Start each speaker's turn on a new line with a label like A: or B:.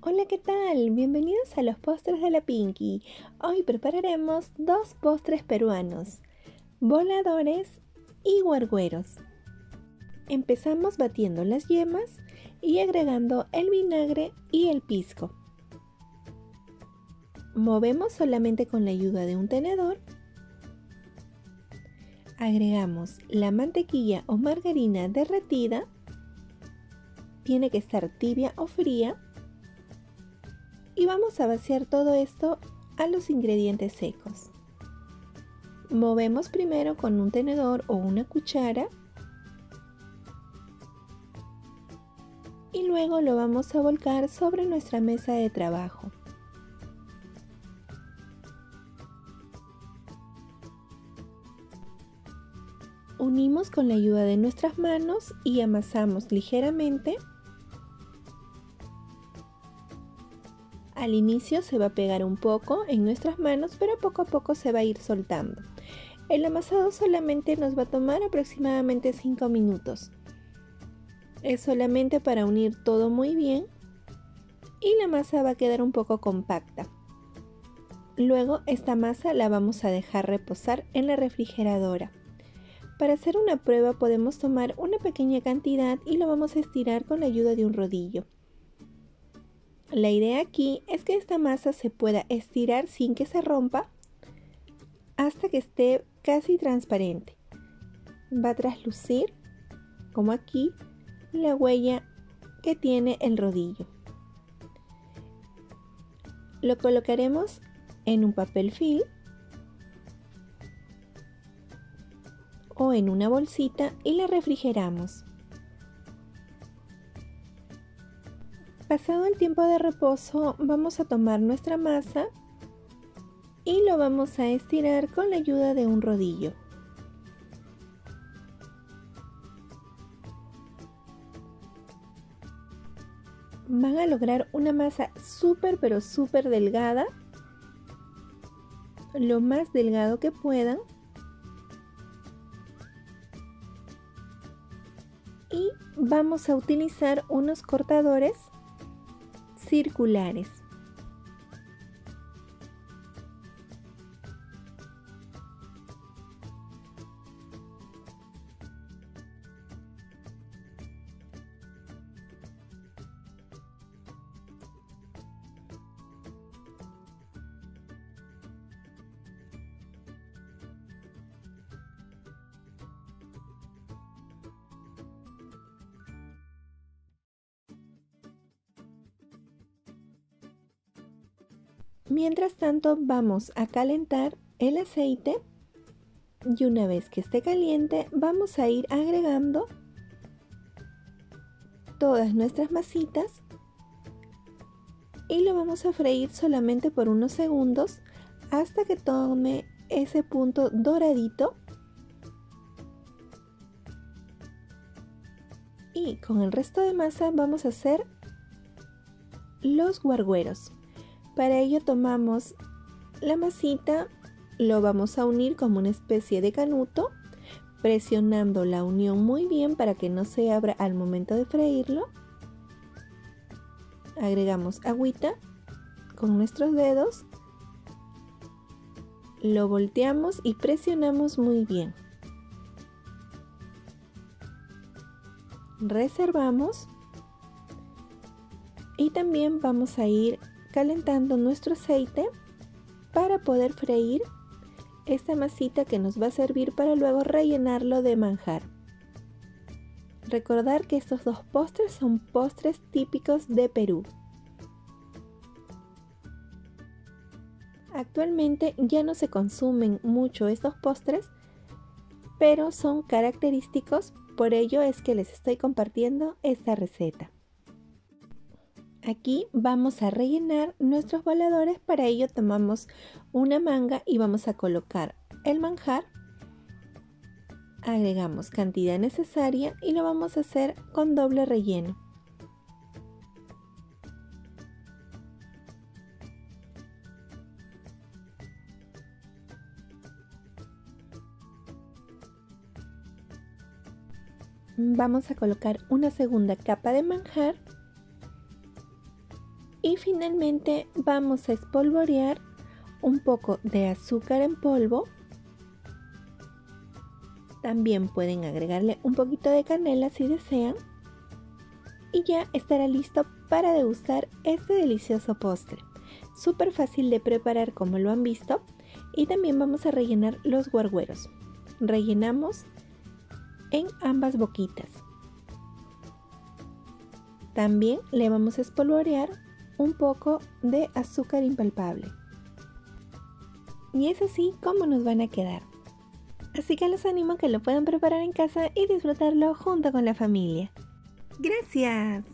A: Hola, ¿qué tal? Bienvenidos a los postres de la Pinky. Hoy prepararemos dos postres peruanos, voladores y guargueros. Empezamos batiendo las yemas y agregando el vinagre y el pisco. Movemos solamente con la ayuda de un tenedor. Agregamos la mantequilla o margarina derretida. Tiene que estar tibia o fría. Y vamos a vaciar todo esto a los ingredientes secos. Movemos primero con un tenedor o una cuchara y luego lo vamos a volcar sobre nuestra mesa de trabajo. Unimos con la ayuda de nuestras manos y amasamos ligeramente. Al inicio se va a pegar un poco en nuestras manos, pero poco a poco se va a ir soltando. El amasado solamente nos va a tomar aproximadamente 5 minutos. Es solamente para unir todo muy bien y la masa va a quedar un poco compacta. Luego esta masa la vamos a dejar reposar en la refrigeradora. Para hacer una prueba podemos tomar una pequeña cantidad y lo vamos a estirar con la ayuda de un rodillo. La idea aquí es que esta masa se pueda estirar sin que se rompa hasta que esté casi transparente. Va a traslucir, como aquí, la huella que tiene el rodillo. Lo colocaremos en un papel film o en una bolsita y la refrigeramos. Pasado el tiempo de reposo, vamos a tomar nuestra masa y lo vamos a estirar con la ayuda de un rodillo. Van a lograr una masa súper delgada, lo más delgado que puedan. Y vamos a utilizar unos cortadores circulares. Mientras tanto vamos a calentar el aceite y una vez que esté caliente vamos a ir agregando todas nuestras masitas y lo vamos a freír solamente por unos segundos hasta que tome ese punto doradito. Y con el resto de masa vamos a hacer los guargueros. Para ello tomamos la masita, lo vamos a unir como una especie de canuto, presionando la unión muy bien para que no se abra al momento de freírlo. Agregamos agüita con nuestros dedos, lo volteamos y presionamos muy bien. Reservamos y también vamos a ir calentando nuestro aceite para poder freír esta masita que nos va a servir para luego rellenarlo de manjar. Recordar que estos dos postres son postres típicos de Perú. Actualmente ya no se consumen mucho estos postres, pero son característicos, por ello es que les estoy compartiendo esta receta. Aquí vamos a rellenar nuestros voladores, para ello tomamos una manga y vamos a colocar el manjar. Agregamos cantidad necesaria y lo vamos a hacer con doble relleno. Vamos a colocar una segunda capa de manjar Y finalmente vamos a espolvorear un poco de azúcar en polvo. También pueden agregarle un poquito de canela si desean. Y ya estará listo para degustar este delicioso postre. Súper fácil de preparar como lo han visto. Y también vamos a rellenar los guargueros. Rellenamos en ambas boquitas. También le vamos a espolvorear un poco de azúcar impalpable. Y es así como nos van a quedar. Así que los animo a que lo puedan preparar en casa y disfrutarlo junto con la familia. ¡Gracias!